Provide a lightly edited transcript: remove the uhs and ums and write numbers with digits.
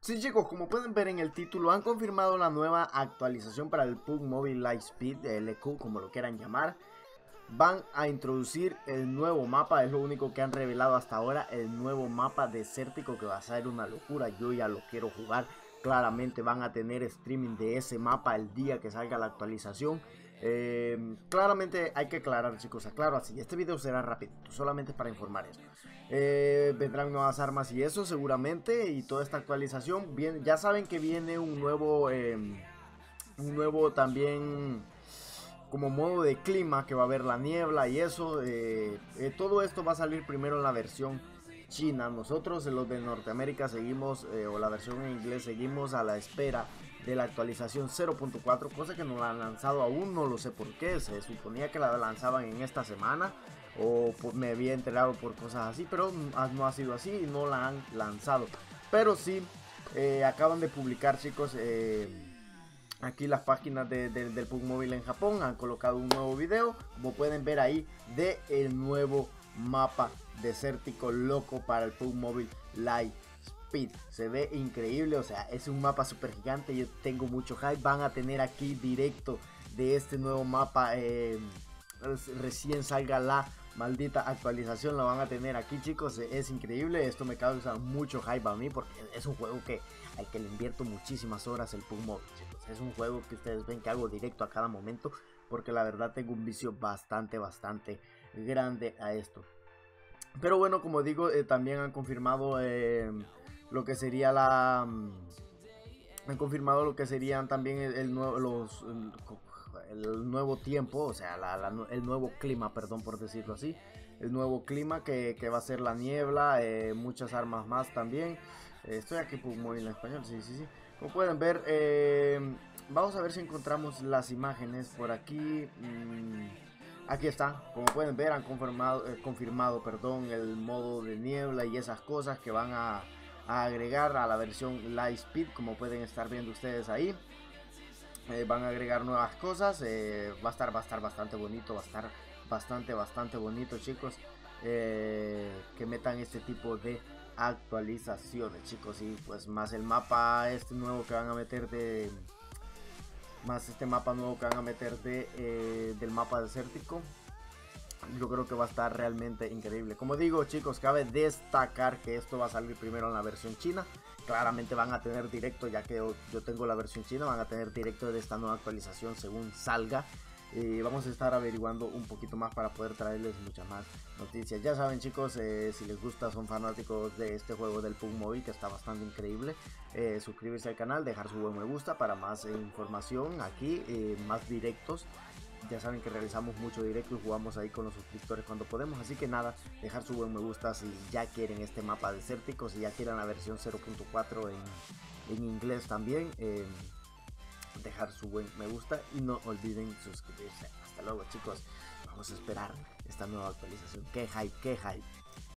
Sí, chicos, como pueden ver en el título, han confirmado la nueva actualización para el PUBG Mobile Lightspeed, LQ, como lo quieran llamar. Van a introducir el nuevo mapa, es lo único que han revelado hasta ahora, el nuevo mapa desértico que va a ser una locura. Yo ya lo quiero jugar. Claramente van a tener streaming de ese mapa el día que salga la actualización. Claramente hay que aclarar, chicos, aclaro así, este video será rápido, solamente para informar esto. Vendrán nuevas armas y eso seguramente, y toda esta actualización, bien, ya saben que viene un nuevo también como modo de clima, que va a haber la niebla y eso. Todo esto va a salir primero en la versión china. Nosotros, los de Norteamérica, seguimos, o la versión en inglés, seguimos a la espera de la actualización 0.4, cosa que no la han lanzado aún, no lo sé por qué. Se suponía que la lanzaban en esta semana, o me había enterado por cosas así, pero no ha sido así y no la han lanzado. Pero sí, acaban de publicar, chicos, aquí las páginas del PUBG Mobile en Japón han colocado un nuevo video, como pueden ver ahí, de el nuevo mapa desértico loco para el PUBG Mobile Lightspeed. Se ve increíble, o sea, es un mapa súper gigante. Yo tengo mucho hype. Van a tener aquí directo de este nuevo mapa, recién salga la maldita actualización, la van a tener aquí, chicos. Es increíble, esto me causa mucho hype a mí, porque es un juego al que le invierto muchísimas horas, el PUBG Mobile, chicos. Es un juego que ustedes ven que hago directo a cada momento, porque la verdad tengo un vicio bastante grande a esto. Pero bueno, como digo, también han confirmado lo que sería han confirmado lo que serían también el nuevo tiempo, o sea, el nuevo clima, perdón por decirlo así. El nuevo clima que va a ser la niebla, muchas armas más también. Estoy aquí muy en español, sí, sí, sí. Como pueden ver, vamos a ver si encontramos las imágenes por aquí. Aquí está, como pueden ver, han confirmado, perdón, el modo de niebla y esas cosas que van a agregar a la versión Lightspeed, como pueden estar viendo ustedes ahí. Van a agregar nuevas cosas, va a estar bastante bonito, va a estar bastante bonito, chicos, que metan este tipo de actualizaciones, chicos. Y pues más el mapa este nuevo que van a meter este mapa nuevo que van a meter del mapa desértico. Yo creo que va a estar realmente increíble. Como digo, chicos, cabe destacar que esto va a salir primero en la versión china. Claramente van a tener directo, ya que yo tengo la versión china, van a tener directo de esta nueva actualización según salga. Vamos a estar averiguando un poquito más para poder traerles muchas más noticias. Ya saben, chicos, si les gusta, son fanáticos de este juego del PUBG Mobile, que está bastante increíble, suscribirse al canal, dejar su buen me gusta para más información aquí, más directos. Ya saben que realizamos mucho directo y jugamos ahí con los suscriptores cuando podemos. Así que nada, dejar su buen me gusta si ya quieren este mapa desértico, si ya quieren la versión 0.4 en inglés también. Dejar su buen me gusta y no olviden suscribirse. Hasta luego, chicos. Vamos a esperar esta nueva actualización. Qué hype, qué hype.